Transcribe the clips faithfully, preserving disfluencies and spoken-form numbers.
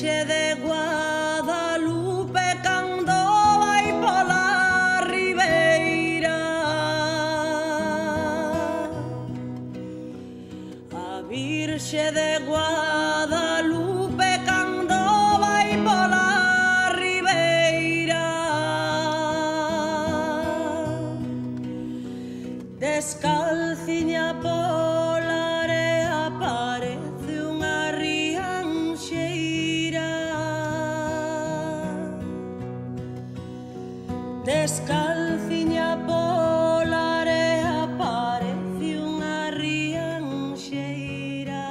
Virxe de Guadalupe cando vai pola ribeira. A Virxe de Guadalupe cando vai pola ribeira. Descalciña pola area parece unha rianxeira. Descalciña pola area parece unha rianxeira.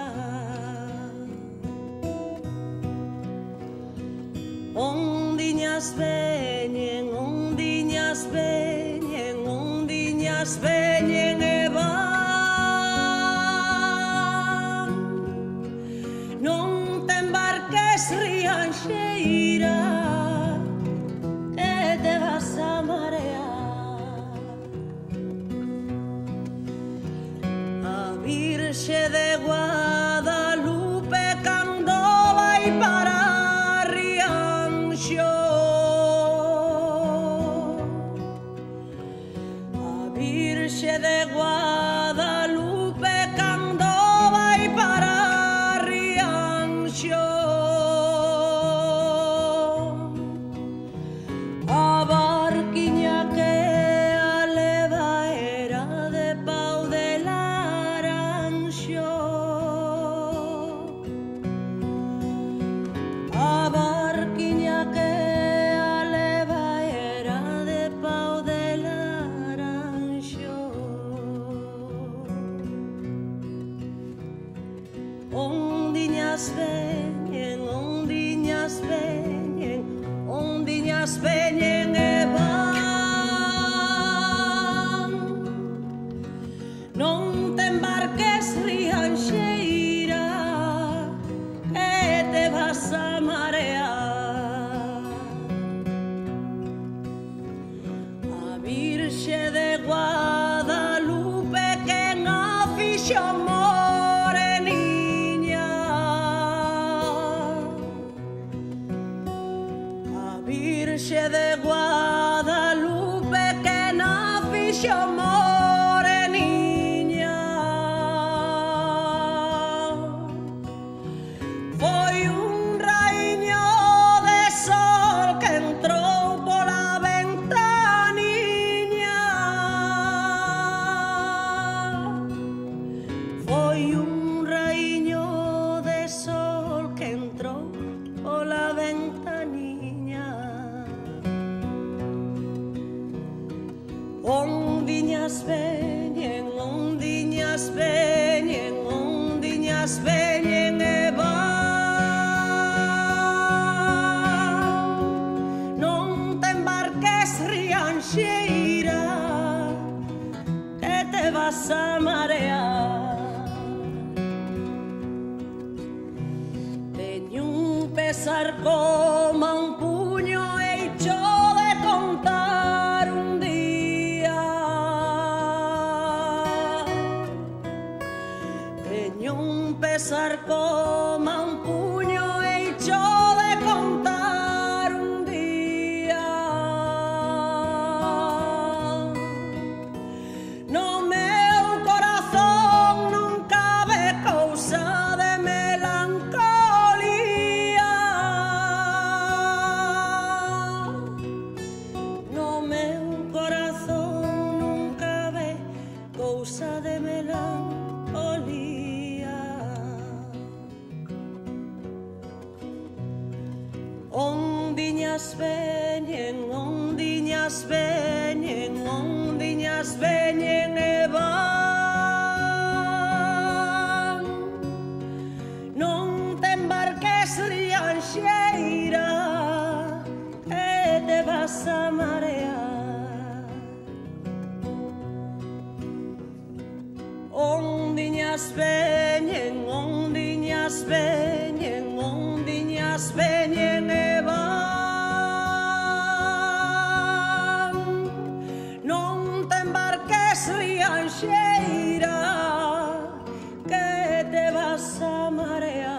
Ondiñas veñen, ondiñas veñen, ondiñas veñen e van. Non te embarques, rianxeira, que te vas a marear. A Virxe de Guadalupe cando vai para Rianxo. A Virxe de Guadalupe cando vai para Rianxo. A barquiña que a leva era de pau de laranxo. A barquiña que a leva era de pau de laranxo. Ondiñas veñen, ondiñas veñen, ondiñas veñen e van. Non te embarques, rianxeira, que te vas a marear. A Virxe de Guadalupe que non fixo moreniña. A Virxe de Guadalupe que non fixo moreniña. Foi un raíño de sol que entrou pola ventaniña. Foi un raíño de sol que entrou pola ventaniña. Ondiñas veñen, ondiñas veñen, ondiñas veñen e van. Non te embarques, rianxeira, que te vas a marear. Teño un pesar como un puño hecho de contar un día. Teño un pesar como un puño hecho de contar un día. No meu corazón non cabe cousa de melancolía. No meu corazón non cabe cousa de melancolía. Ondiñas veñen, ondiñas veñen, ondiñas veñen e van. Non te embarques, rianxeira, que te vas a marear. Ondiñas veñen, ondiñas veñen, ondiñas veñen e van. Non te embarques, rianxeira, que te vas a marear.